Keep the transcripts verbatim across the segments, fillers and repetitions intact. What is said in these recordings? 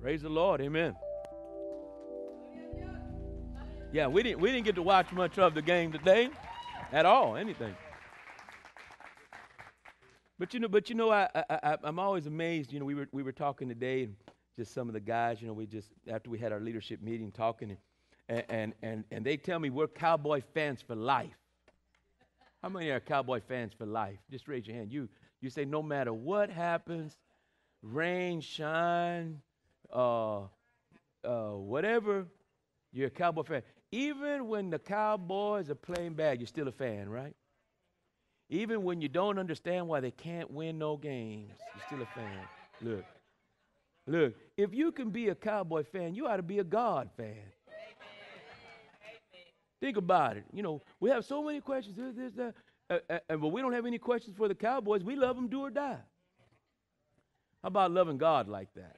Praise the Lord. Amen. Yeah, we didn't we didn't get to watch much of the game today, at all, anything. But you know, but you know, I, I, I I'm always amazed. You know, we were we were talking today, and just some of the guys. You know, we just after we had our leadership meeting talking, and and and and they tell me we're Cowboy fans for life. How many are Cowboy fans for life? Just raise your hand. You you say no matter what happens, rain, shine, uh, uh, whatever, you're a Cowboy fan. Even when the Cowboys are playing bad, you're still a fan, right? Even when you don't understand why they can't win no games, you're still a fan. Look, look, if you can be a Cowboy fan, you ought to be a God fan. Think about it. You know, we have so many questions, this, this, that, uh, uh, uh, but we don't have any questions for the Cowboys. We love them, do or die. How about loving God like that?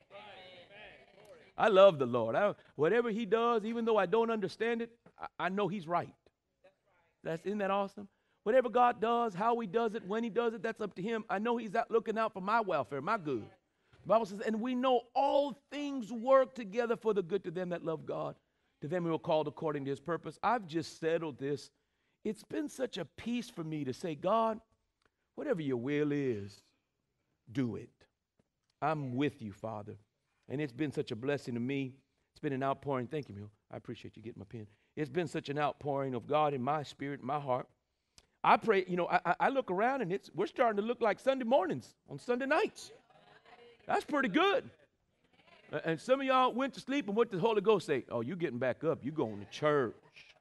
I love the Lord. I, whatever he does, even though I don't understand it, I, I know he's right. That's, isn't that awesome? Whatever God does, how he does it, when he does it, that's up to him. I know he's out looking out for my welfare, my good. The Bible says, and we know all things work together for the good to them that love God, to them who are called according to his purpose. I've just settled this. It's been such a peace for me to say, God, whatever your will is, do it. I'm with you, Father. And it's been such a blessing to me. It's been an outpouring. Thank you, Mil. I appreciate you getting my pen. It's been such an outpouring of God in my spirit, in my heart. I pray, you know, I, I look around and it's we're starting to look like Sunday mornings on Sunday nights. That's pretty good. And some of y'all went to sleep, and what did the Holy Ghost say? Oh, you're getting back up. You're going to church.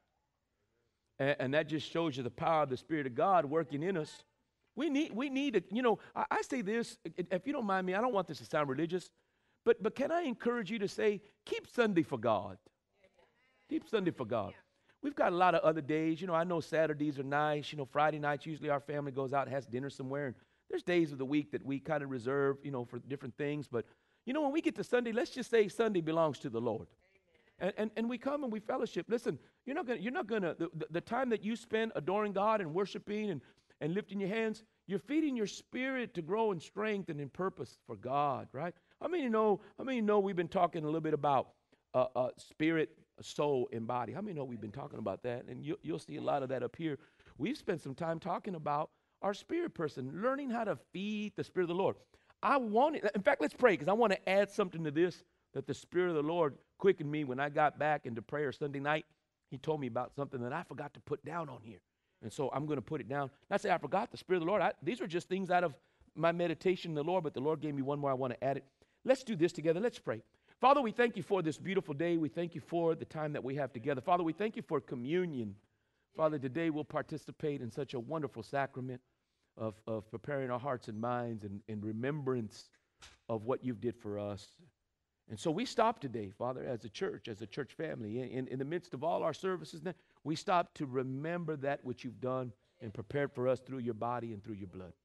And, and that just shows you the power of the Spirit of God working in us. We need, we need, a, you know, I, I say this, if you don't mind me, I don't want this to sound religious, but, but can I encourage you to say, keep Sunday for God. Keep Sunday for God. We've got a lot of other days. You know, I know Saturdays are nice. You know, Friday nights, usually our family goes out and has dinner somewhere. And there's days of the week that we kind of reserve, you know, for different things. But, you know, when we get to Sunday, let's just say Sunday belongs to the Lord. And and, and we come and we fellowship. Listen, you're not going to, you're not going to, the, the, the time that you spend adoring God and worshiping and, and lifting your hands, you're feeding your spirit to grow in strength and in purpose for God, right? I mean, you know, I mean, you know, we've been talking a little bit about uh, uh, spirit, soul, and body. How many know we've been talking about that? And you, you'll see a lot of that up here. We've spent some time talking about our spirit person, learning how to feed the Spirit of the Lord. I want it. In fact, let's pray, because I want to add something to this that the Spirit of the Lord quickened me when I got back into prayer Sunday night. He told me about something that I forgot to put down on here. And so I'm going to put it down. Not say I forgot the Spirit of the Lord. I, these are just things out of my meditation in the Lord, but the Lord gave me one more. I want to add it. Let's do this together. Let's pray. Father, we thank you for this beautiful day. We thank you for the time that we have together. Father, we thank you for communion. Father, today we'll participate in such a wonderful sacrament of, of preparing our hearts and minds and in remembrance of what you've did for us. And so we stop today, Father, as a church, as a church family. In, in, in the midst of all our services, we stop to remember that which you've done and prepared for us through your body and through your blood.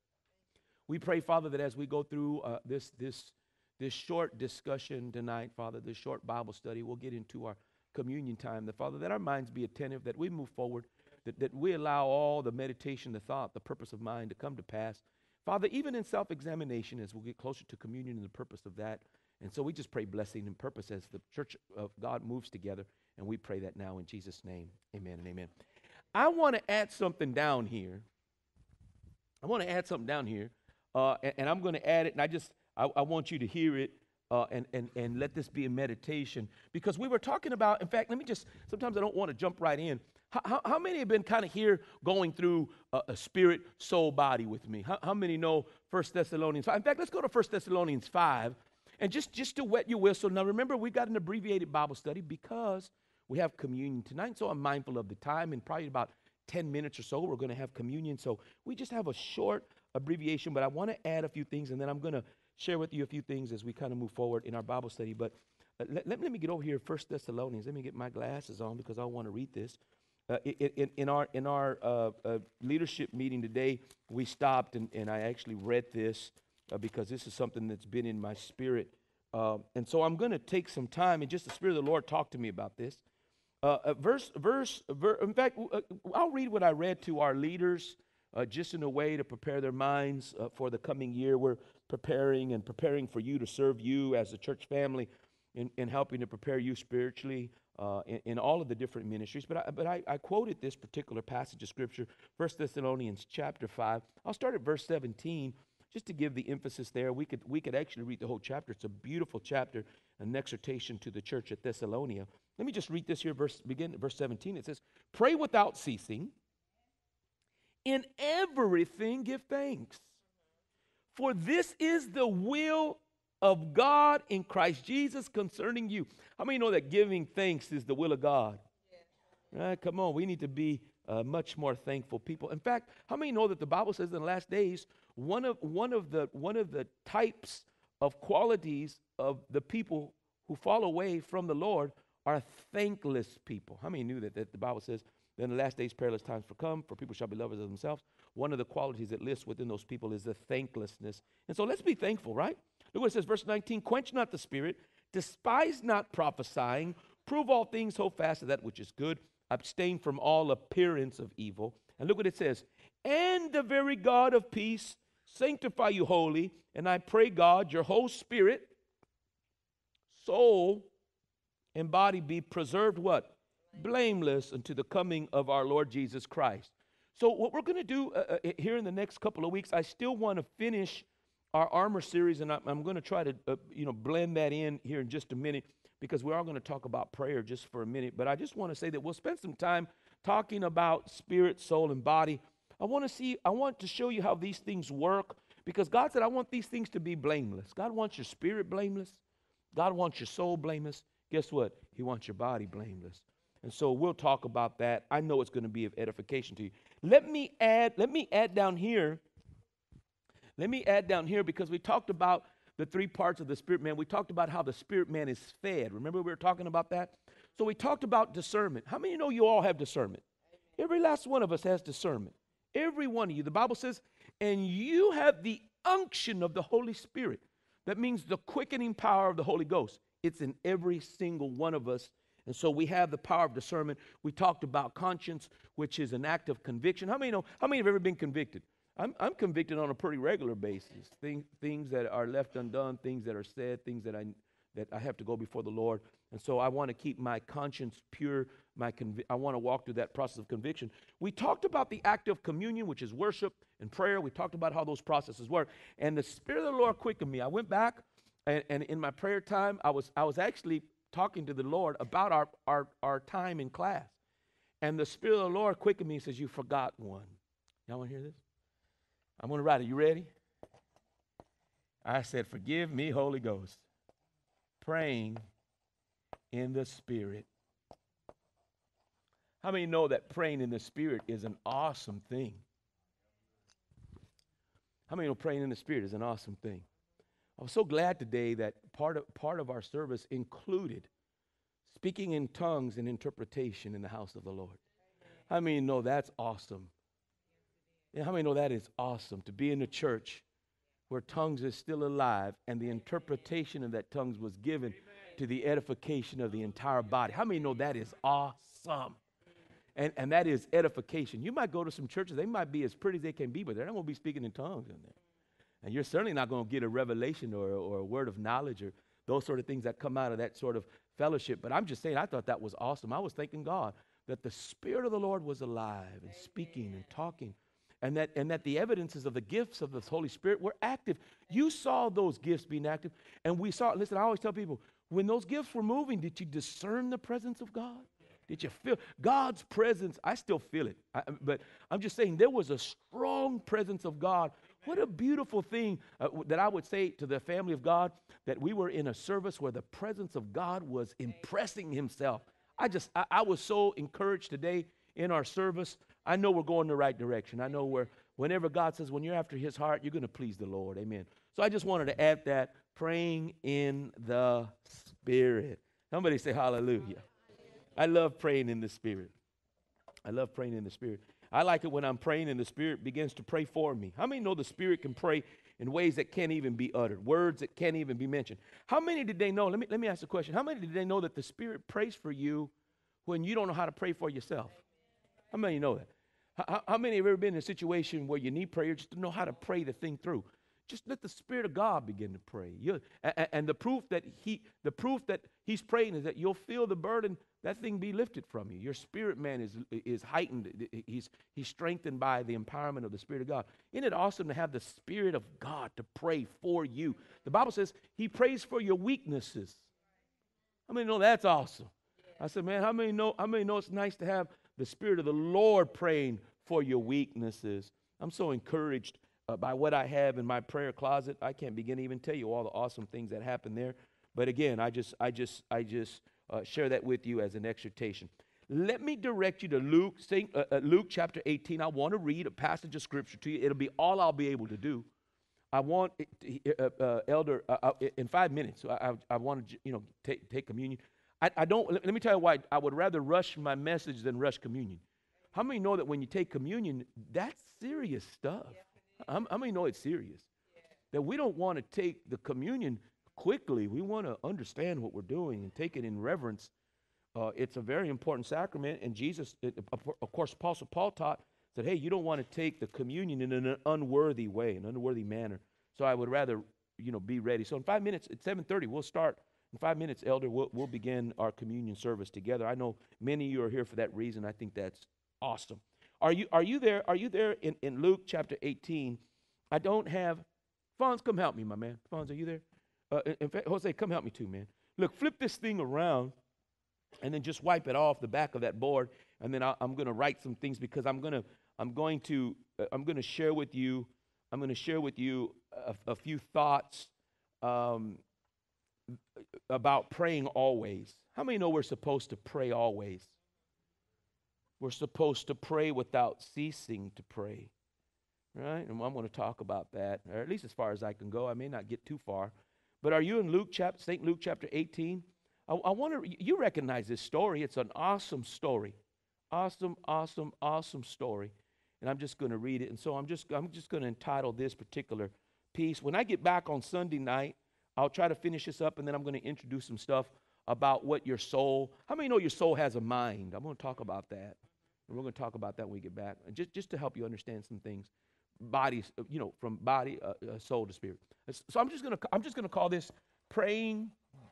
We pray, Father, that as we go through uh, this this This short discussion tonight, Father, this short Bible study, we'll get into our communion time. That, Father, that our minds be attentive, that we move forward, that, that we allow all the meditation, the thought, the purpose of mind to come to pass. Father, even in self-examination, as we'll get closer to communion and the purpose of that. And so we just pray blessing and purpose as the church of God moves together. And we pray that now in Jesus' name. Amen and amen. I want to add something down here. I want to add something down here. Uh, and, and I'm going to add it, and I just... I, I want you to hear it uh, and, and, and let this be a meditation. Because we were talking about, in fact, let me just, sometimes I don't want to jump right in. How, how, how many have been kind of here going through a, a spirit, soul, body with me? How, how many know First Thessalonians five? In fact, let's go to First Thessalonians five. And just, just to wet your whistle, now remember, we've got an abbreviated Bible study because we have communion tonight. So I'm mindful of the time. In probably about ten minutes or so, we're going to have communion. So we just have a short abbreviation, but I want to add a few things, and then I'm going to share with you a few things as we kind of move forward in our Bible study. But uh, let, let, let me get over here, First Thessalonians. Let me get my glasses on because I want to read this. Uh, in, in our in our uh, uh, leadership meeting today, we stopped and, and I actually read this uh, because this is something that's been in my spirit. Uh, and so I'm going to take some time and just the Spirit of the Lord talk to me about this. Uh, uh, verse, verse, ver, in fact, uh, I'll read what I read to our leaders uh, just in a way to prepare their minds uh, for the coming year. We're preparing and preparing for you to serve you as a church family in, in helping to prepare you spiritually uh, in, in all of the different ministries. But I, but I, I quoted this particular passage of Scripture, First Thessalonians chapter five. I'll start at verse seventeen just to give the emphasis there. We could, we could actually read the whole chapter. It's a beautiful chapter, an exhortation to the church at Thessalonica. Let me just read this here, verse, begin at verse seventeen. It says, pray without ceasing. In everything give thanks. For this is the will of God in Christ Jesus concerning you. How many know that giving thanks is the will of God? Yes. Right, come on, we need to be uh, much more thankful people. In fact, how many know that the Bible says in the last days, one of, one of, the, one of the types of qualities of the people who fall away from the Lord are thankless people? How many knew that, that the Bible says, then the last days perilous times for come, for people shall be lovers of themselves. One of the qualities that lists within those people is the thanklessness. And so let's be thankful, right? Look what it says, verse nineteen, quench not the spirit, despise not prophesying, prove all things, hold fast to that which is good, abstain from all appearance of evil. And look what it says, and the very God of peace sanctify you wholly, and I pray God, your whole spirit, soul, and body be preserved what? Blameless unto the coming of our Lord Jesus Christ. So what we're going to do uh, uh, here in the next couple of weeks, I still want to finish our armor series, and I, I'm going to try to uh, you know blend that in here in just a minute, because we are going to talk about prayer just for a minute. But I just want to say that we'll spend some time talking about spirit, soul, and body. I want to see, I want to show you how these things work, because God said, I want these things to be blameless. God wants your spirit blameless. God wants your soul blameless. Guess what? He wants your body blameless. And so we'll talk about that. I know it's going to be of edification to you. Let me add, let me add down here, let me add down here, because we talked about the three parts of the spirit man. We talked about how the spirit man is fed. Remember we were talking about that? So we talked about discernment. How many of you know you all have discernment? Every last one of us has discernment. Every one of you. The Bible says, and you have the unction of the Holy Spirit. That means the quickening power of the Holy Ghost. It's in every single one of us. And so we have the power of discernment. We talked about conscience, which is an act of conviction. How many know? How many have ever been convicted? I'm, I'm convicted on a pretty regular basis. Things, things that are left undone, things that are said, things that I that I have to go before the Lord. And so I want to keep my conscience pure. My convi- I want to walk through that process of conviction. We talked about the act of communion, which is worship and prayer. We talked about how those processes work. And the Spirit of the Lord quickened me. I went back, and, and in my prayer time, I was I was actually talking to the Lord about our, our, our time in class. And the Spirit of the Lord quickened me and says, you forgot one. Y'all want to hear this? I'm going to write it. You ready? I said, forgive me, Holy Ghost. Praying in the Spirit. How many know that praying in the Spirit is an awesome thing? How many know praying in the Spirit is an awesome thing? I was so glad today that part of part of our service included speaking in tongues and interpretation in the house of the Lord. How many know that's awesome? Yeah, how many know that is awesome to be in a church where tongues is still alive and the interpretation of that tongues was given to the edification of the entire body? How many know that is awesome? And and that is edification. You might go to some churches, they might be as pretty as they can be, but they're not going to be speaking in tongues in there. And you're certainly not going to get a revelation or, or a word of knowledge or those sort of things that come out of that sort of fellowship. But I'm just saying, I thought that was awesome. I was thanking God that the Spirit of the Lord was alive and speaking and talking, and that and that the evidences of the gifts of the Holy Spirit were active. You saw those gifts being active, and we saw, listen, I always tell people, when those gifts were moving, did you discern the presence of God? Did you feel God's presence? I still feel it. I, but I'm just saying there was a strong presence of God. What a beautiful thing uh, that I would say to the family of God, that we were in a service where the presence of God was impressing himself. I just, I, I was so encouraged today in our service. I know we're going the right direction. I know we're, whenever God says, when you're after his heart, you're going to please the Lord. Amen. So I just wanted to add that, praying in the Spirit. Somebody say hallelujah. I love praying in the Spirit. I love praying in the Spirit. I like it when I'm praying and the Spirit begins to pray for me. How many know the Spirit can pray in ways that can't even be uttered, words that can't even be mentioned? How many did they know? Let me, let me ask a question. How many did they know that the Spirit prays for you when you don't know how to pray for yourself? How many know that? How, how many have ever been in a situation where you need prayer just to know how to pray the thing through? Just let the Spirit of God begin to pray. You, and, and the proof that he, the proof that he's praying is that you'll feel the burden, that thing be lifted from you. Your spirit man is is heightened. He's he's strengthened by the empowerment of the Spirit of God. Isn't it awesome to have the Spirit of God to pray for you? The Bible says he prays for your weaknesses. How many know that's awesome? I said, man, how many know? How many know it's nice to have the Spirit of the Lord praying for your weaknesses? I'm so encouraged Uh, by what I have in my prayer closet. I can't begin to even tell you all the awesome things that happen there. But again, I just, I just, I just uh, share that with you as an exhortation. Let me direct you to Luke, Saint, uh, uh, Luke chapter eighteen. I want to read a passage of scripture to you. It'll be all I'll be able to do. I want, uh, uh, Elder, uh, uh, in five minutes. I, I, I want to, you know, take take communion. I, I don't. Let, let me tell you why. I would rather rush my message than rush communion. How many know that when you take communion, that's serious stuff? Yeah. How many know it's serious? Yeah. That we don't want to take the communion quickly. We want to understand what we're doing and take it in reverence. Uh, it's a very important sacrament, and Jesus, it, of course, Apostle Paul taught that, hey, you don't want to take the communion in an unworthy way, an unworthy manner. So I would rather, you know, be ready. So in five minutes, at seven thirty, we'll start. In five minutes, Elder, we'll, we'll begin our communion service together. I know many of you are here for that reason. I think that's awesome. Are you are you there? Are you there in, in Luke chapter eighteen? I don't have, Fonz, come help me, my man. Fonz, are you there? Uh, in, in fact, Jose, come help me too, man. Look, flip this thing around and then just wipe it off the back of that board. And then I, I'm going to write some things because I'm going to I'm going to uh, I'm going to share with you I'm going to share with you a, a few thoughts um, about praying always. How many know we're supposed to pray always? We're supposed to pray without ceasing to pray, right? And I'm going to talk about that, or at least as far as I can go. I may not get too far. But are you in Luke chapter, Saint Luke chapter eighteen? I, I want to, you recognize this story. It's an awesome story. Awesome, awesome, awesome story. And I'm just going to read it. And so I'm just, I'm just going to entitle this particular piece. When I get back on Sunday night, I'll try to finish this up, and then I'm going to introduce some stuff about what your soul, how many know your soul has a mind? I'm going to talk about that. And we're going to talk about that when we get back, and just, just to help you understand some things, bodies, you know, from body, uh, uh, soul to spirit. So I'm just going to, I'm just going to call this praying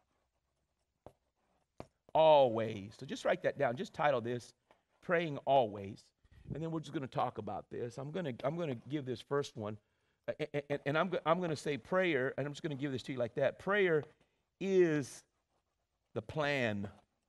always. So just write that down. Just title this praying always, and then we're just going to talk about this. I'm going to, I'm going to give this first one, and, and, and I'm, I'm going to say prayer, and I'm just going to give this to you like that. Prayer is the plan.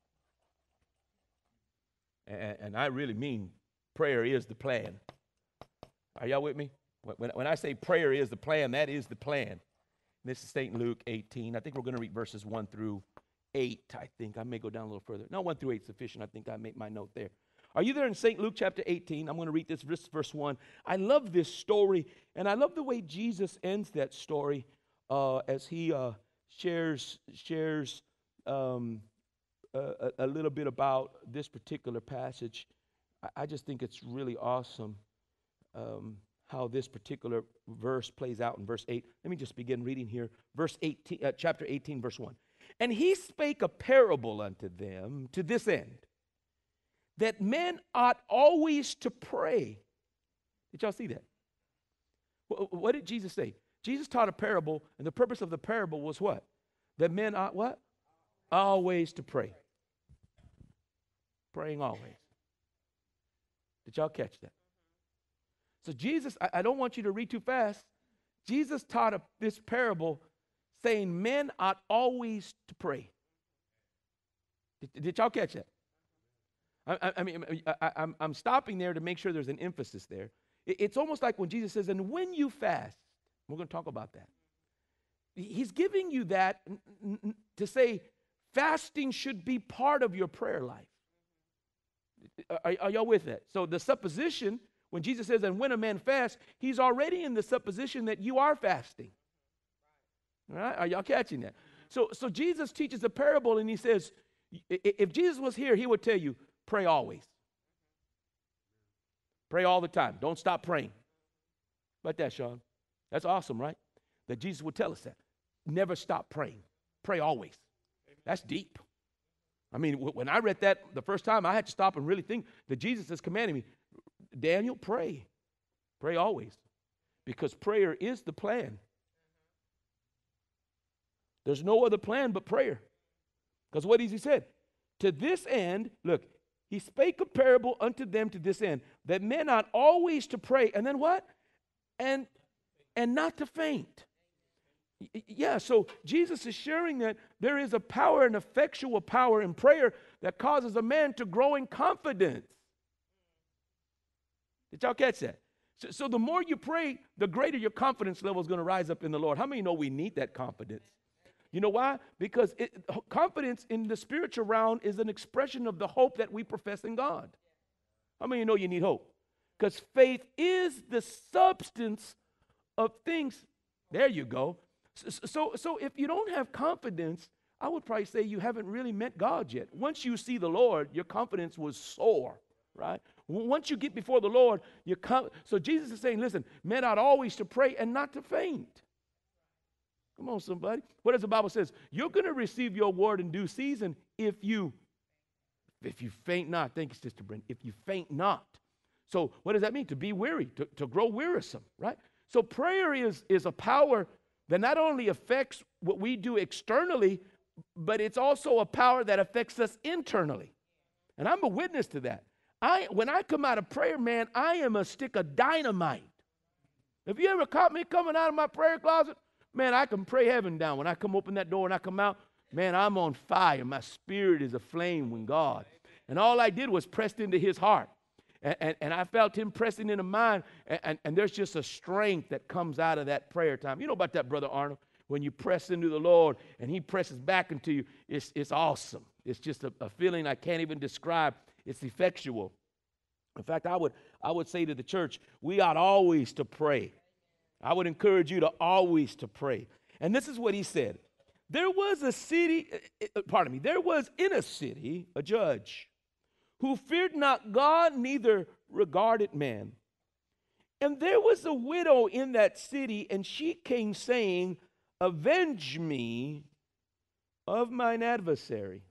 And, and I really mean prayer is the plan. Are y'all with me? When, when I say prayer is the plan, that is the plan. This is Saint Luke eighteen. I think we're going to read verses one through eight, I think. I may go down a little further. No, one through eight is sufficient. I think I made my note there. Are you there in Saint Luke chapter eighteen? I'm going to read this verse, verse one. I love this story, and I love the way Jesus ends that story uh, as he uh, shares, shares um, a, a little bit about this particular passage. I, I just think it's really awesome um, how this particular verse plays out in verse eight. Let me just begin reading here. Verse eighteen, uh, chapter eighteen, verse one. And he spake a parable unto them to this end, that men ought always to pray. Did y'all see that? What did Jesus say? Jesus taught a parable, and the purpose of the parable was what? That men ought what? Always to pray. Praying always. Did y'all catch that? So Jesus, I, I don't want you to read too fast. Jesus taught a, this parable saying men ought always to pray. Did, did y'all catch that? I, I, I mean, I, I, I'm, I'm stopping there to make sure there's an emphasis there. It, it's almost like when Jesus says, and when you fast, we're going to talk about that. He's giving you that n- n- to say fasting should be part of your prayer life. Are, are y'all with that? So the supposition, when Jesus says, and when a man fasts, he's already in the supposition that you are fasting. All right? Are y'all catching that? So, so Jesus teaches a parable, and he says, if Jesus was here, he would tell you, pray always. Pray all the time. Don't stop praying. Like that, Sean. That's awesome, right? That Jesus would tell us that. Never stop praying. Pray always. That's deep. I mean, when I read that the first time, I had to stop and really think that Jesus is commanding me, Daniel, pray. Pray always. Because prayer is the plan. There's no other plan but prayer. Because what has he said? To this end, look, he spake a parable unto them to this end, that men ought always to pray. And then what? And and not to faint. Yeah, so Jesus is sharing that there is a power, an effectual power in prayer that causes a man to grow in confidence. Did y'all catch that? So, so the more you pray, the greater your confidence level is going to rise up in the Lord. How many know we need that confidence? You know why? Because it, confidence in the spiritual realm is an expression of the hope that we profess in God. How many know you need hope? Because faith is the substance of things. There you go. So, so, so if you don't have confidence, I would probably say you haven't really met God yet. Once you see the Lord, your confidence will soar, right? Once you get before the Lord, you come. So Jesus is saying, listen, men ought always to pray and not to faint. Come on, somebody. What does the Bible says? You're going to receive your word in due season if you, if you faint not. Thank you, Sister Brent. If you faint not. So what does that mean? To be weary, to, to grow wearisome, right? So prayer is, is a power that not only affects what we do externally, but it's also a power that affects us internally. And I'm a witness to that. I, when I come out of prayer, man, I am a stick of dynamite. Have you ever caught me coming out of my prayer closet? Man, I can pray heaven down. When I come open that door and I come out, man, I'm on fire. My spirit is aflame with God. And all I did was pressed into his heart. And, and, and I felt him pressing into mine. And, and, and there's just a strength that comes out of that prayer time. You know about that, Brother Arnold? When you press into the Lord and he presses back into you, it's, it's awesome. It's just a, a feeling I can't even describe. It's effectual. In fact, I would, I would say to the church, we ought always to pray. I would encourage you to always to pray. And this is what he said. There was a city, pardon me, there was in a city a judge who feared not God, neither regarded man. And there was a widow in that city, and she came saying, avenge me of mine adversary.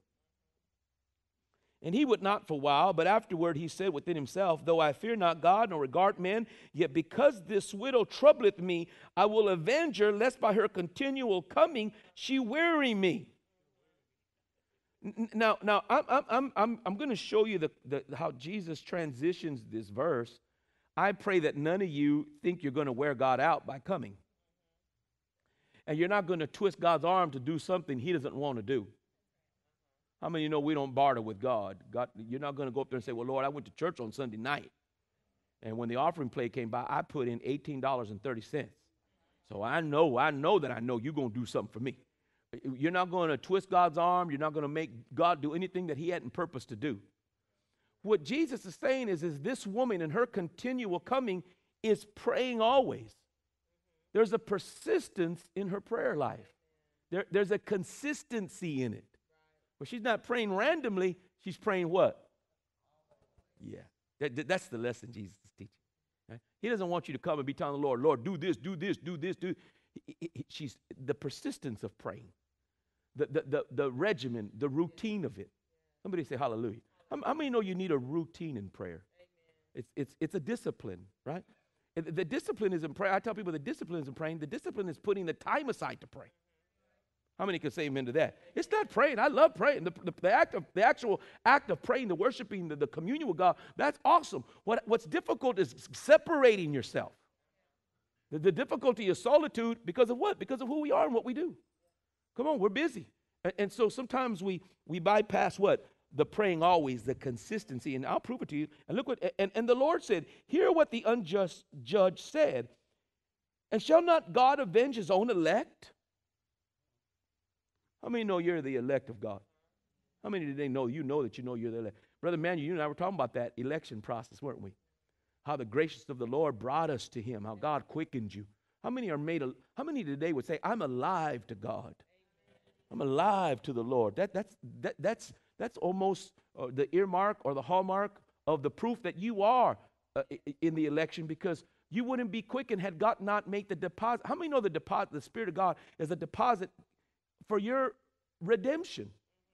And he would not for a while, but afterward he said within himself, though I fear not God nor regard men, yet because this widow troubleth me, I will avenge her, lest by her continual coming she weary me. Now, now I'm, I'm, I'm, I'm going to show you the, the, how Jesus transitions this verse. I pray that none of you think you're going to wear God out by coming. And you're not going to twist God's arm to do something he doesn't want to do. How many of you know we don't barter with God? God, you're not going to go up there and say, well, Lord, I went to church on Sunday night. And when the offering plate came by, I put in eighteen dollars and thirty cents. So I know, I know that I know you're going to do something for me. You're not going to twist God's arm. You're not going to make God do anything that he hadn't purposed to do. What Jesus is saying is, is this woman in her continual coming is praying always. There's a persistence in her prayer life. There, there's a consistency in it. But she's not praying randomly. She's praying what? Yeah. That, that's the lesson Jesus is teaching. Right? He doesn't want you to come and be telling the Lord, Lord, do this, do this, do this, do. He, he, she's the persistence of praying, the, the, the, the regimen, the routine of it. Somebody say hallelujah. How, how many know you need a routine in prayer? It's, it's, it's a discipline, right? The discipline is in prayer. I tell people the discipline is in praying. The discipline is putting the time aside to pray. How many can say amen to that? It's not praying. I love praying. The, the, the, act of, the actual act of praying, the worshiping, the, the communion with God, that's awesome. What, what's difficult is separating yourself. The, the difficulty is solitude because of what? Because of who we are and what we do. Come on, we're busy. And, and so sometimes we, we bypass what? The praying always, the consistency. And I'll prove it to you. And look what, and, and the Lord said, hear what the unjust judge said. And shall not God avenge his own elect? How many know you're the elect of God? How many did they know? You know that you know you're the elect. Brother Manuel, you and I were talking about that election process, weren't we? How the gracious of the Lord brought us to him, how God quickened you. How many are made, al- how many today would say, I'm alive to God? I'm alive to the Lord. That, that's, that, that's, that's almost uh, the earmark or the hallmark of the proof that you are uh, in the election, because you wouldn't be quickened had God not made the deposit. How many know the deposit, the Spirit of God is a deposit for your redemption?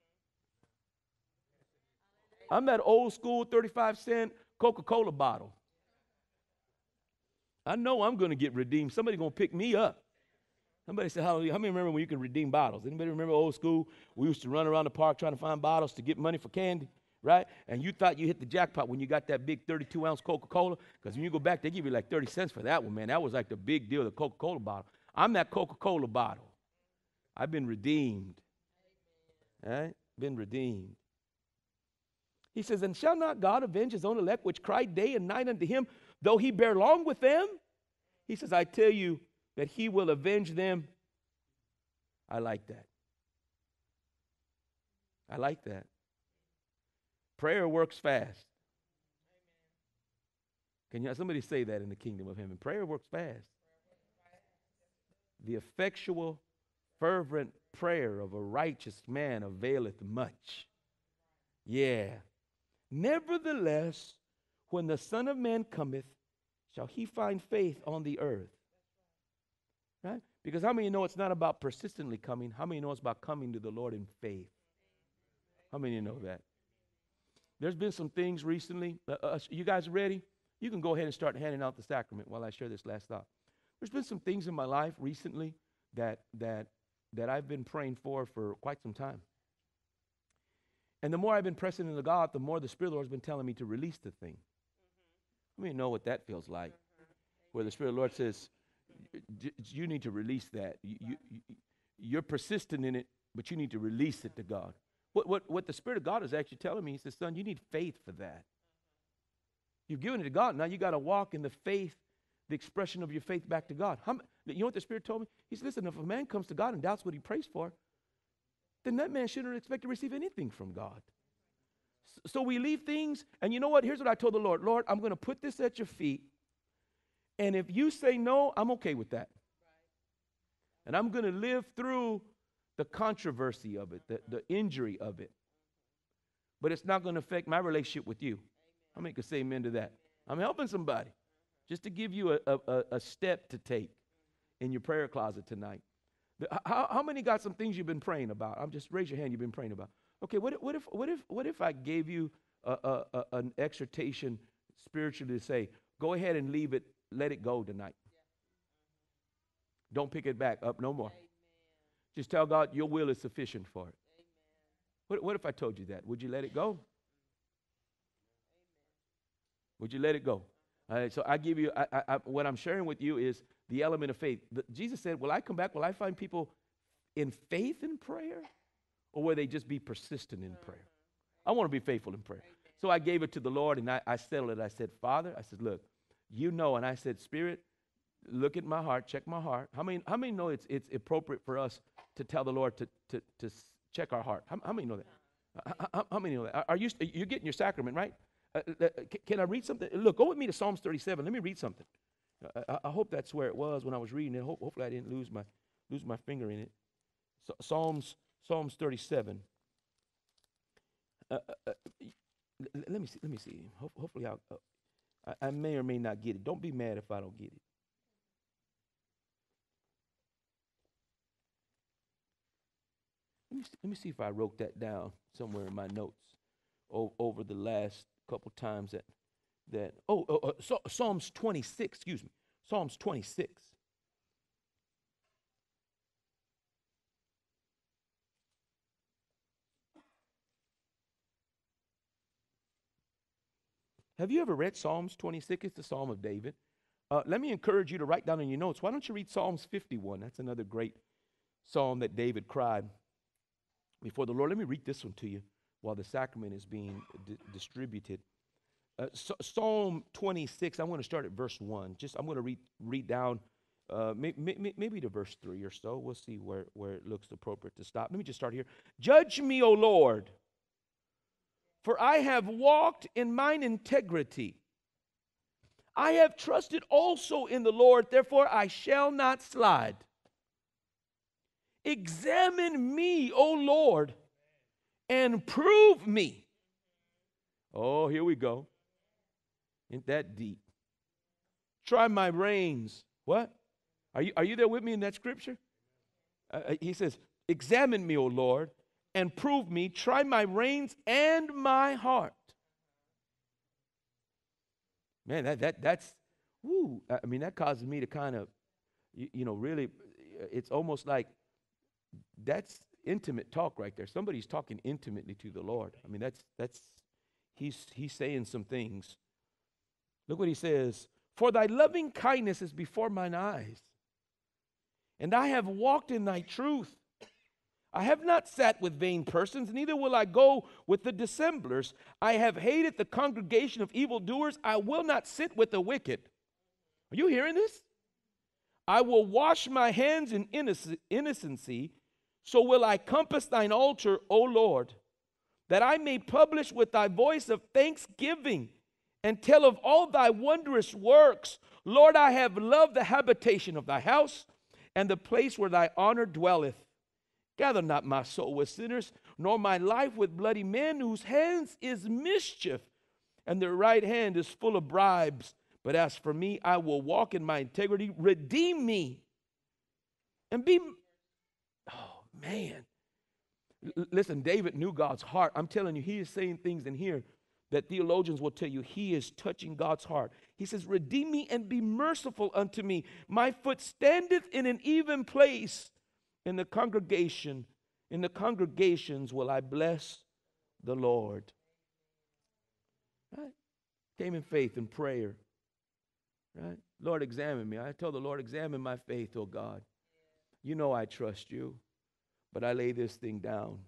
I'm that old school thirty-five cent Coca-Cola bottle. I know I'm going to get redeemed. Somebody's going to pick me up. Somebody said, hallelujah. How many remember when you can redeem bottles? Anybody remember old school? We used to run around the park trying to find bottles to get money for candy, right? And you thought you hit the jackpot when you got that big thirty-two ounce Coca-Cola, because when you go back, they give you like thirty cents for that one, man. That was like the big deal, the Coca-Cola bottle. I'm that Coca-Cola bottle. I've been redeemed. All right? Been redeemed. He says, and shall not God avenge his own elect, which cry day and night unto him, though he bear long with them? He says, I tell you that he will avenge them. I like that. I like that. Prayer works fast. Can you, somebody say that in the kingdom of heaven? Prayer works fast. The effectual, fervent prayer of a righteous man availeth much. Yeah. Nevertheless, when the Son of Man cometh, shall he find faith on the earth? Right? Because how many know it's not about persistently coming? How many know it's about coming to the Lord in faith? How many know that? There's been some things recently. Uh, uh, you guys ready? You can go ahead and start handing out the sacrament while I share this last thought. There's been some things in my life recently that that that I've been praying for for quite some time. And the more I've been pressing into God, the more the Spirit of the Lord has been telling me to release the thing. Mm-hmm. How many know what that feels like? Mm-hmm. Where the Spirit of the Lord says, you need to release that. You, you, you're persistent in it, but you need to release it to God. What, what, what the Spirit of God is actually telling me, he says, son, you need faith for that. You've given it to God. Now you got to walk in the faith, the expression of your faith back to God. How, you know what the Spirit told me? He said, listen, if a man comes to God and doubts what he prays for, then that man shouldn't expect to receive anything from God. So we leave things, and you know what? Here's what I told the Lord. Lord, I'm going to put this at your feet, and if you say no, I'm okay with that. And I'm going to live through the controversy of it, the, the injury of it. But it's not going to affect my relationship with you. How many can say amen to that? I'm helping somebody just to give you a, a, a step to take in your prayer closet tonight. How, how many got some things you've been praying about? I'm just raise your hand. You've been praying about. Okay, what if what if what if what if I gave you a, a, a, an exhortation spiritually to say, go ahead and leave it, let it go tonight. Yeah. Don't pick it back up no more. Amen. Just tell God your will is sufficient for it. Amen. What what if I told you that? Would you let it go? Amen. Would you let it go? All right, so I give you, I, I, I, what I'm sharing with you is the element of faith. The, Jesus said, will I come back? Will I find people in faith in prayer? Or will they just be persistent in prayer? I want to be faithful in prayer. So I gave it to the Lord, and I, I settled it. I said, Father, I said, look, you know, and I said, Spirit, look at my heart, check my heart. How many, how many know it's it's appropriate for us to tell the Lord to, to, to check our heart? How, how many know that? How, how, how many know that? Are you, you're getting your sacrament, right? Uh, uh, can I read something? Look, go with me to Psalms thirty-seven. Let me read something. I, I hope that's where it was when I was reading it. Ho- hopefully I didn't lose my lose my finger in it. So, Psalms Psalms thirty-seven. Uh, uh, uh, let me see. Let me see. Ho- hopefully I'll, uh, I, I may or may not get it. Don't be mad if I don't get it. Let me see, let me see if I wrote that down somewhere in my notes. O- over the last couple times that, that oh, oh, oh so, Psalms twenty-six, excuse me, Psalms twenty-six. Have you ever read Psalms twenty-six? It's the Psalm of David. Uh, let me encourage you to write down in your notes. Why don't you read Psalms fifty-one? That's another great psalm that David cried before the Lord. Let me read this one to you while the sacrament is being di- distributed. Uh, so, Psalm twenty-six, I'm going to start at verse one. Just I'm going to read read down uh, may, may, maybe to verse three or so. We'll see where, where it looks appropriate to stop. Let me just start here. Judge me, O Lord, for I have walked in mine integrity. I have trusted also in the Lord, therefore I shall not slide. Examine me, O Lord, and prove me. Oh, here we go. Ain't that deep? Try my reins. What? Are you, are you there with me in that scripture? Uh, he says, examine me, O Lord, and prove me. Try my reins and my heart. Man, that that that's, woo. I mean, that causes me to kind of, you, you know, really, it's almost like that's intimate talk right there. Somebody's talking intimately to the Lord. I mean, that's that's he's he's saying some things. Look what he says. For thy loving kindness is before mine eyes, and I have walked in thy truth. I have not sat with vain persons, neither will I go with the dissemblers. I have hated the congregation of evildoers. I will not sit with the wicked. Are you hearing this? I will wash my hands in innoc- innocency. So will I compass thine altar, O Lord, that I may publish with thy voice of thanksgiving and tell of all thy wondrous works. Lord, I have loved the habitation of thy house and the place where thy honor dwelleth. Gather not my soul with sinners, nor my life with bloody men, whose hands is mischief, and their right hand is full of bribes. But as for me, I will walk in my integrity. Redeem me and be... Oh, man. L- listen, David knew God's heart. I'm telling you, he is saying things in here that theologians will tell you he is touching God's heart. He says, redeem me and be merciful unto me. My foot standeth in an even place. In the congregation, in the congregations will I bless the Lord. Right? Came in faith and prayer. Right? Lord, examine me. I tell the Lord, examine my faith, oh God. You know I trust you, but I lay this thing down.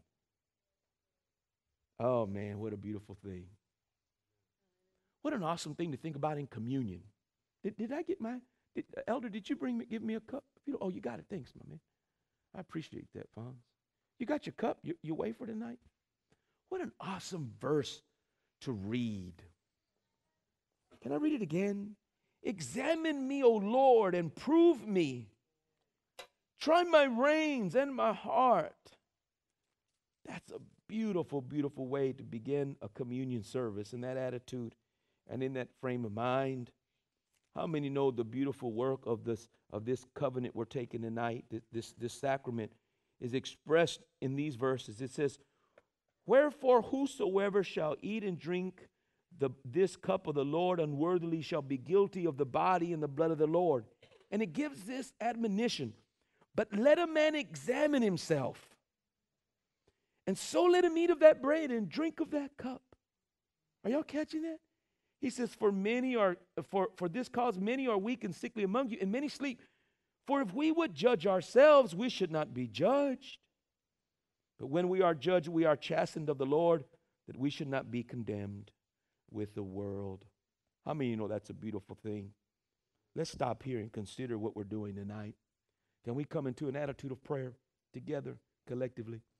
Oh, man, what a beautiful thing. What an awesome thing to think about in communion. Did, did I get my, did, Elder, did you bring me, give me a cup? You know, oh, you got it. Thanks, my man. I appreciate that, Fonz. You got your cup, your, your wafer tonight? What an awesome verse to read. Can I read it again? Examine me, O Lord, and prove me. Try my reins and my heart. That's a beautiful, beautiful way to begin a communion service in that attitude and in that frame of mind. How many know the beautiful work of this of this covenant we're taking tonight? This, this, this sacrament is expressed in these verses. It says, wherefore whosoever shall eat and drink the, this cup of the Lord unworthily shall be guilty of the body and the blood of the Lord. And it gives this admonition. But let a man examine himself. And so let him eat of that bread and drink of that cup. Are y'all catching that? He says, for many are for, for this cause many are weak and sickly among you, and many sleep. For if we would judge ourselves, we should not be judged. But when we are judged, we are chastened of the Lord, that we should not be condemned with the world. How many of you know that's a beautiful thing? Let's stop here and consider what we're doing tonight. Can we come into an attitude of prayer together, collectively?